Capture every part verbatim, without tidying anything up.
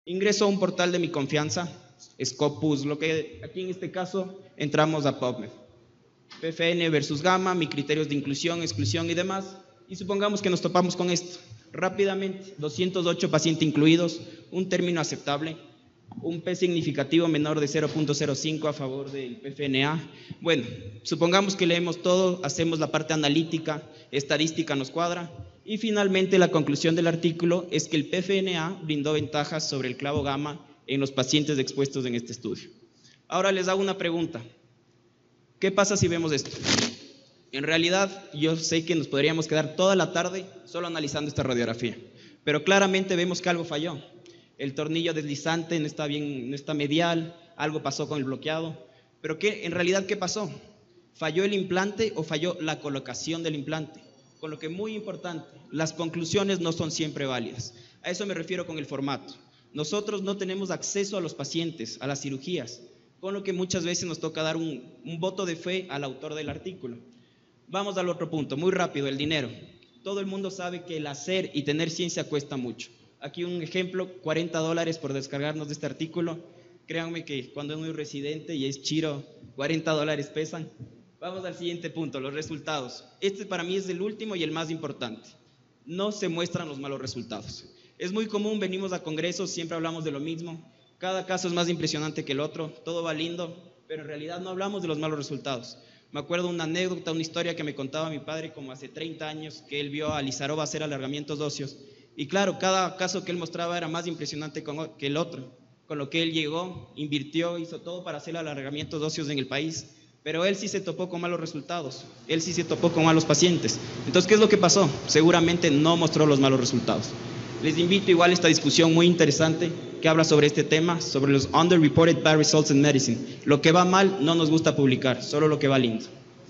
Ingreso a un portal de mi confianza, Scopus, lo que aquí en este caso entramos a PubMed. P F N versus Gamma, mis criterios de inclusión, exclusión y demás. Y supongamos que nos topamos con esto. Rápidamente, doscientos ocho pacientes incluidos, un término aceptable, un P significativo menor de cero punto cero cinco a favor del P F N A. Bueno, supongamos que leemos todo, hacemos la parte analítica, estadística nos cuadra, y finalmente la conclusión del artículo es que el P F N A brindó ventajas sobre el clavo gamma en los pacientes expuestos en este estudio. Ahora les hago una pregunta. ¿Qué pasa si vemos esto? En realidad, yo sé que nos podríamos quedar toda la tarde solo analizando esta radiografía, pero claramente vemos que algo falló. El tornillo deslizante no está bien, no está medial, algo pasó con el bloqueado. Pero ¿qué, en realidad, ¿qué pasó? ¿Falló el implante o falló la colocación del implante? Con lo que, muy importante, las conclusiones no son siempre válidas. A eso me refiero con el formato. Nosotros no tenemos acceso a los pacientes, a las cirugías, con lo que muchas veces nos toca dar un, un voto de fe al autor del artículo. Vamos al otro punto, muy rápido, el dinero. Todo el mundo sabe que el hacer y tener ciencia cuesta mucho. Aquí un ejemplo, cuarenta dólares por descargarnos de este artículo. Créanme que cuando uno es residente y es chiro, cuarenta dólares pesan. Vamos al siguiente punto, los resultados. Este para mí es el último y el más importante. No se muestran los malos resultados. Es muy común, venimos a congresos, siempre hablamos de lo mismo. Cada caso es más impresionante que el otro, todo va lindo, pero en realidad no hablamos de los malos resultados. Me acuerdo una anécdota, una historia que me contaba mi padre como hace treinta años, que él vio a Lizarova hacer alargamientos óseos. Y claro, cada caso que él mostraba era más impresionante que el otro, con lo que él llegó, invirtió, hizo todo para hacer alargamientos óseos en el país, pero él sí se topó con malos resultados, él sí se topó con malos pacientes. Entonces, ¿qué es lo que pasó? Seguramente no mostró los malos resultados. Les invito igual a esta discusión muy interesante que habla sobre este tema, sobre los underreported bad results in medicine. Lo que va mal no nos gusta publicar, solo lo que va lindo.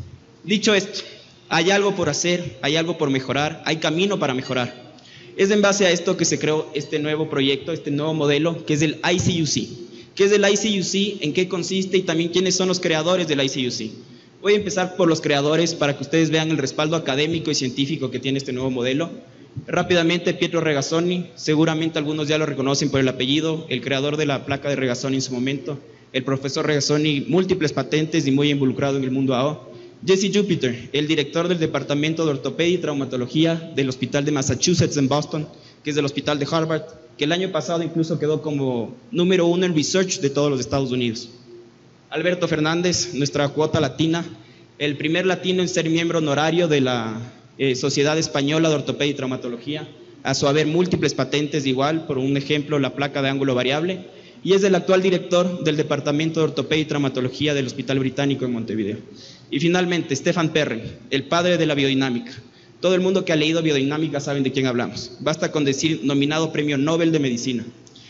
Dicho esto, hay algo por hacer, hay algo por mejorar, hay camino para mejorar. Es en base a esto que se creó este nuevo proyecto, este nuevo modelo, que es el I C U C. ¿Qué es el I C U C? ¿En qué consiste? Y también quiénes son los creadores del I C U C. Voy a empezar por los creadores para que ustedes vean el respaldo académico y científico que tiene este nuevo modelo. Rápidamente, Pietro Regazzoni, seguramente algunos ya lo reconocen por el apellido, el creador de la placa de Regazzoni en su momento, el profesor Regazzoni, múltiples patentes y muy involucrado en el mundo A O. Jesse Jupiter, el director del Departamento de Ortopedia y Traumatología del Hospital de Massachusetts en Boston, que es del Hospital de Harvard, que el año pasado incluso quedó como número uno en research de todos los Estados Unidos. Alberto Fernández, nuestra cuota latina, el primer latino en ser miembro honorario de la eh, Sociedad Española de Ortopedia y Traumatología, a su haber múltiples patentes igual, por un ejemplo la placa de ángulo variable, y es el actual director del Departamento de Ortopedia y Traumatología del Hospital Británico en Montevideo. Y finalmente, Stefan Perry, el padre de la biodinámica. Todo el mundo que ha leído biodinámica saben de quién hablamos. Basta con decir nominado Premio Nobel de Medicina.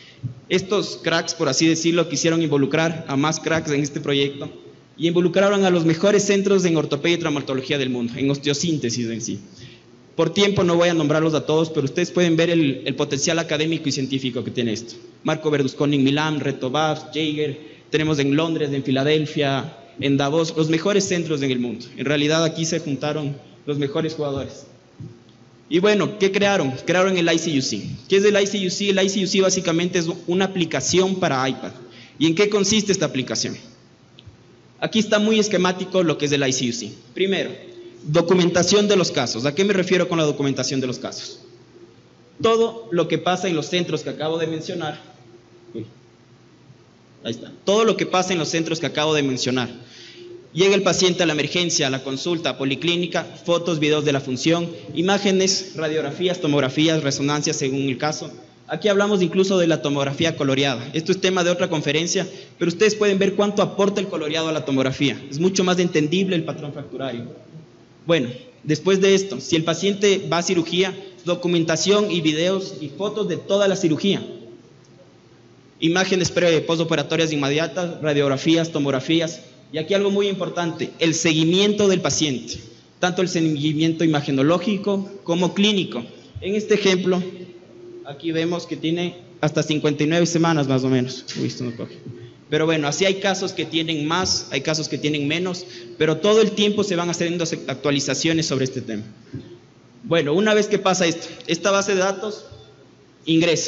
Estos cracks, por así decirlo, quisieron involucrar a más cracks en este proyecto y involucraron a los mejores centros en ortopedia y traumatología del mundo, en osteosíntesis en sí. Por tiempo no voy a nombrarlos a todos, pero ustedes pueden ver el, el potencial académico y científico que tiene esto. Marco Berlusconi en Milán, Reto Babs, Jaeger, tenemos en Londres, en Filadelfia, en Davos, los mejores centros en el mundo. En realidad aquí se juntaron los mejores jugadores. Y bueno, ¿qué crearon? Crearon el I C U C. ¿Qué es el I C U C? El I C U C básicamente es una aplicación para iPad. ¿Y en qué consiste esta aplicación? Aquí está muy esquemático lo que es el I C U C. Primero, documentación de los casos. ¿A qué me refiero con la documentación de los casos? Todo lo que pasa en los centros que acabo de mencionar. Ahí está. Todo lo que pasa en los centros que acabo de mencionar. Llega el paciente a la emergencia, a la consulta, a policlínica, fotos, videos de la función, imágenes, radiografías, tomografías, resonancias según el caso. Aquí hablamos incluso de la tomografía coloreada. Esto es tema de otra conferencia, pero ustedes pueden ver cuánto aporta el coloreado a la tomografía. Es mucho más entendible el patrón fracturario. Bueno, después de esto, si el paciente va a cirugía, documentación y videos y fotos de toda la cirugía. Imágenes pre- y postoperatorias inmediatas, radiografías, tomografías. Y aquí algo muy importante, el seguimiento del paciente, tanto el seguimiento imagenológico como clínico. En este ejemplo, aquí vemos que tiene hasta cincuenta y nueve semanas más o menos. Uy, esto no coge. Pero bueno, así hay casos que tienen más, hay casos que tienen menos, pero todo el tiempo se van haciendo actualizaciones sobre este tema. Bueno, una vez que pasa esto, esta base de datos ingresa.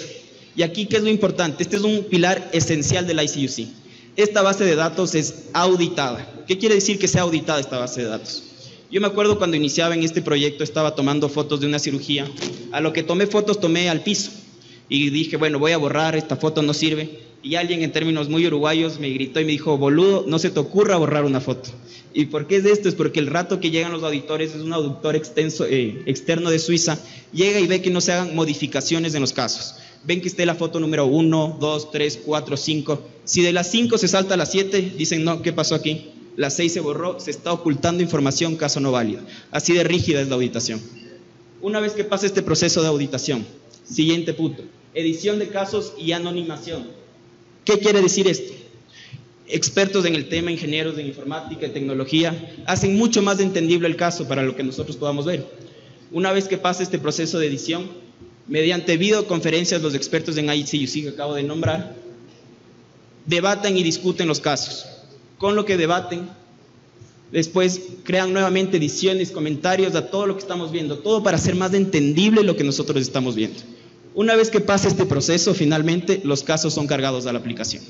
Y aquí, ¿qué es lo importante? Este es un pilar esencial del I C U C. Esta base de datos es auditada. ¿Qué quiere decir que sea auditada esta base de datos? Yo me acuerdo cuando iniciaba en este proyecto, estaba tomando fotos de una cirugía. A lo que tomé fotos, tomé al piso. Y dije, bueno, voy a borrar, esta foto no sirve. Y alguien en términos muy uruguayos me gritó y me dijo, boludo, no se te ocurra borrar una foto. ¿Y por qué es esto? Es porque el rato que llegan los auditores, es un auditor extenso, eh, externo de Suiza, llega y ve que no se hagan modificaciones en los casos. Ven que esté la foto número uno, dos, tres, cuatro, cinco. Si de las cinco se salta a las siete, dicen, no, ¿qué pasó aquí? La seis se borró, se está ocultando información, caso no válido. Así de rígida es la auditación. Una vez que pasa este proceso de auditación, siguiente punto, edición de casos y anonimación. ¿Qué quiere decir esto? Expertos en el tema, ingenieros en informática y tecnología, hacen mucho más entendible el caso para lo que nosotros podamos ver. Una vez que pasa este proceso de edición, mediante videoconferencias, los expertos en I C U C que acabo de nombrar, debatan y discuten los casos. Con lo que debaten, después crean nuevamente ediciones, comentarios a todo lo que estamos viendo, todo para hacer más entendible lo que nosotros estamos viendo. Una vez que pasa este proceso, finalmente los casos son cargados a la aplicación.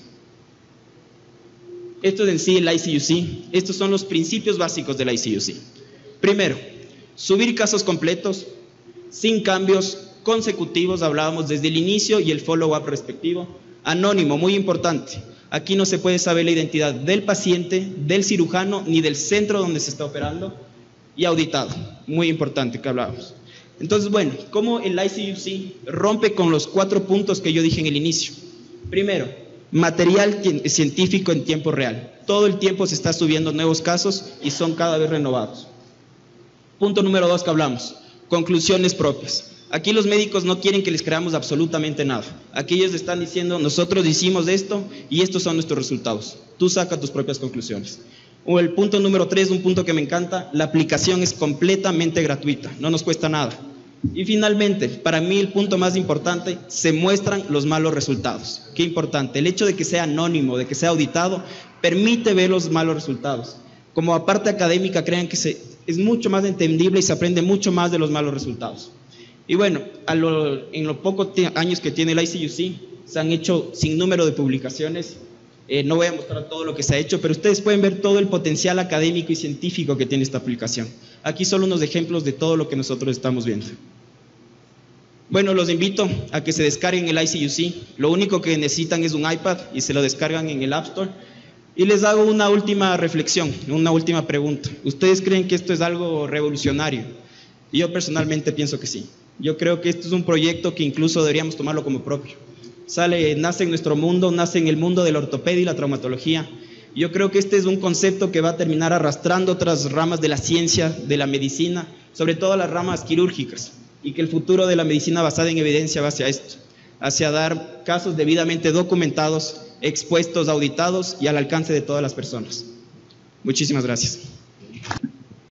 Esto es en sí el I C U C. Estos son los principios básicos del I C U C. Primero, subir casos completos, sin cambios consecutivos, hablábamos desde el inicio y el follow-up respectivo. Anónimo, muy importante. Aquí no se puede saber la identidad del paciente, del cirujano, ni del centro donde se está operando. Y auditado, muy importante que hablábamos. Entonces, bueno, ¿cómo el I C U C rompe con los cuatro puntos que yo dije en el inicio? Primero, material científico en tiempo real. Todo el tiempo se está subiendo nuevos casos y son cada vez renovados. Punto número dos que hablamos, conclusiones propias. Aquí los médicos no quieren que les creamos absolutamente nada. Aquí ellos están diciendo, nosotros hicimos esto y estos son nuestros resultados. Tú saca tus propias conclusiones. O el punto número tres, un punto que me encanta, la aplicación es completamente gratuita, no nos cuesta nada. Y finalmente, para mí el punto más importante, se muestran los malos resultados. Qué importante, el hecho de que sea anónimo, de que sea auditado, permite ver los malos resultados. Como aparte académica, crean que se, es mucho más entendible y se aprende mucho más de los malos resultados. Y bueno, a lo, en los pocos años que tiene el I C U C, se han hecho sin número de publicaciones. Eh, no voy a mostrar todo lo que se ha hecho, pero ustedes pueden ver todo el potencial académico y científico que tiene esta aplicación. Aquí solo unos ejemplos de todo lo que nosotros estamos viendo. Bueno, los invito a que se descarguen el I C U C. Lo único que necesitan es un iPad y se lo descargan en el App Store. Y les hago una última reflexión, una última pregunta. ¿Ustedes creen que esto es algo revolucionario? Yo personalmente pienso que sí. Yo creo que esto es un proyecto que incluso deberíamos tomarlo como propio. Sale, nace en nuestro mundo, nace en el mundo de la ortopedia y la traumatología. Yo creo que este es un concepto que va a terminar arrastrando otras ramas de la ciencia, de la medicina, sobre todo las ramas quirúrgicas, y que el futuro de la medicina basada en evidencia va hacia esto, hacia dar casos debidamente documentados, expuestos, auditados y al alcance de todas las personas. Muchísimas gracias.